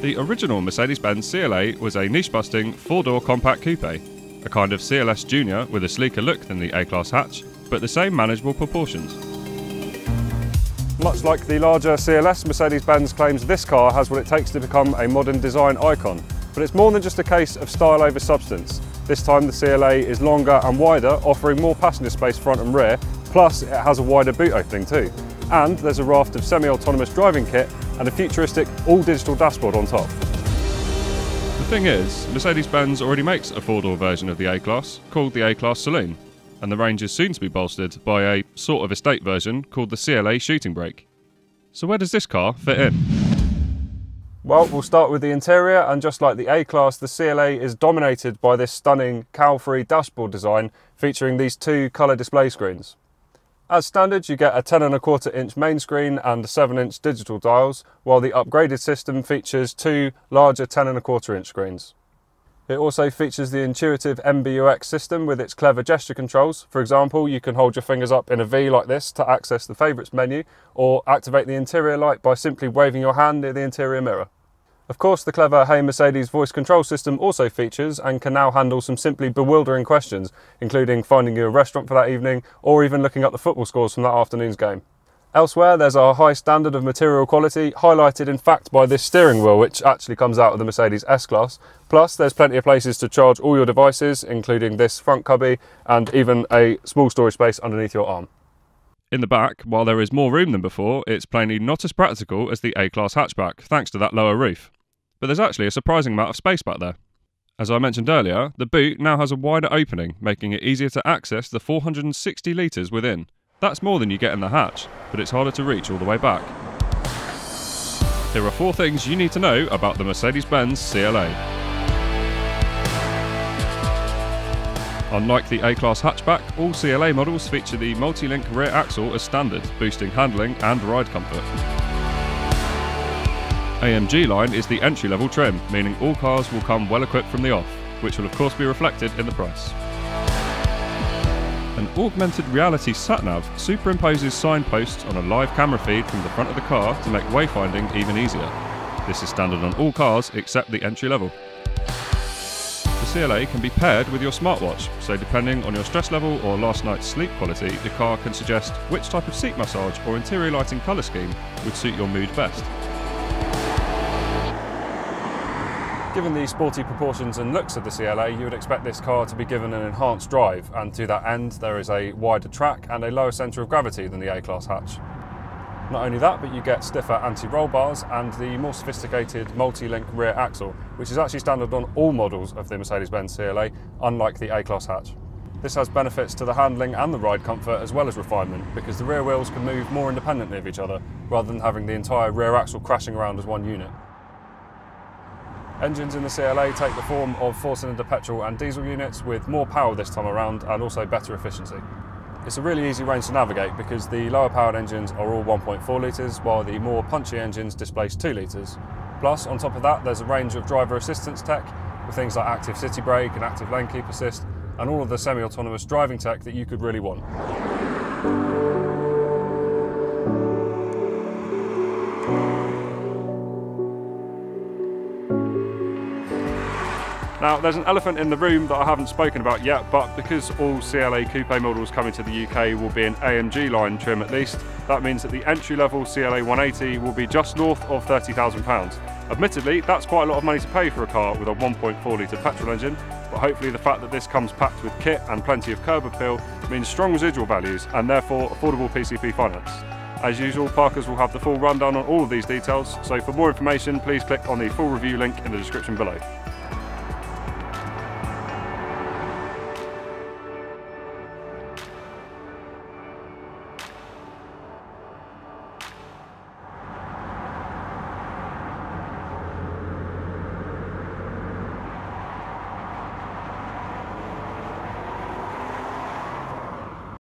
The original Mercedes-Benz CLA was a niche-busting four-door compact coupe, a kind of CLS Junior with a sleeker look than the A-Class hatch, but the same manageable proportions. Much like the larger CLS, Mercedes-Benz claims this car has what it takes to become a modern design icon. But it's more than just a case of style over substance. This time the CLA is longer and wider, offering more passenger space front and rear, plus it has a wider boot opening too. And there's a raft of semi-autonomous driving kit and a futuristic all-digital dashboard on top. The thing is, Mercedes-Benz already makes a four-door version of the A-Class called the A-Class Saloon, and the range is soon to be bolstered by a sort of estate version called the CLA Shooting Brake. So where does this car fit in? Well, we'll start with the interior, and just like the A-Class, the CLA is dominated by this stunning cowl-free dashboard design featuring these two colour display screens. As standard, you get a 10.25 inch main screen and 7-inch digital dials, while the upgraded system features two larger 10.25 inch screens. It also features the intuitive MBUX system with its clever gesture controls. For example, you can hold your fingers up in a V like this to access the favourites menu, or activate the interior light by simply waving your hand near the interior mirror. Of course, the clever Hey Mercedes voice control system also features and can now handle some simply bewildering questions, including finding you a restaurant for that evening, or even looking up the football scores from that afternoon's game. Elsewhere, there's a high standard of material quality, highlighted in fact by this steering wheel, which actually comes out of the Mercedes S-Class. Plus, there's plenty of places to charge all your devices, including this front cubby and even a small storage space underneath your arm. In the back, while there is more room than before, it's plainly not as practical as the A-Class hatchback, thanks to that lower roof. But there's actually a surprising amount of space back there. As I mentioned earlier, the boot now has a wider opening, making it easier to access the 460 litres within. That's more than you get in the hatch, but it's harder to reach all the way back. Here are 4 things you need to know about the Mercedes-Benz CLA. Unlike the A-Class hatchback, all CLA models feature the multi-link rear axle as standard, boosting handling and ride comfort. AMG-Line is the entry-level trim, meaning all cars will come well equipped from the off, which will of course be reflected in the price. An augmented reality sat-nav superimposes signposts on a live camera feed from the front of the car to make wayfinding even easier. This is standard on all cars except the entry-level. The CLA can be paired with your smartwatch, so depending on your stress level or last night's sleep quality, the car can suggest which type of seat massage or interior lighting colour scheme would suit your mood best. Given the sporty proportions and looks of the CLA, you would expect this car to be given an enhanced drive, and to that end there is a wider track and a lower centre of gravity than the A-Class hatch. Not only that, but you get stiffer anti-roll bars and the more sophisticated multi-link rear axle, which is actually standard on all models of the Mercedes-Benz CLA, unlike the A-Class hatch. This has benefits to the handling and the ride comfort as well as refinement, because the rear wheels can move more independently of each other, rather than having the entire rear axle crashing around as one unit. Engines in the CLA take the form of 4-cylinder petrol and diesel units with more power this time around and also better efficiency. It's a really easy range to navigate because the lower powered engines are all 1.4 litres while the more punchy engines displace 2 litres. Plus, on top of that, there's a range of driver assistance tech with things like active city brake and active lane keep assist and all of the semi-autonomous driving tech that you could really want. Now, there's an elephant in the room that I haven't spoken about yet, but because all CLA coupe models coming to the UK will be an AMG-Line trim at least, that means that the entry-level CLA 180 will be just north of £30,000. Admittedly, that's quite a lot of money to pay for a car with a 1.4 litre petrol engine, but hopefully the fact that this comes packed with kit and plenty of curb appeal means strong residual values and therefore affordable PCP finance. As usual, Parkers will have the full rundown on all of these details, so for more information please click on the full review link in the description below.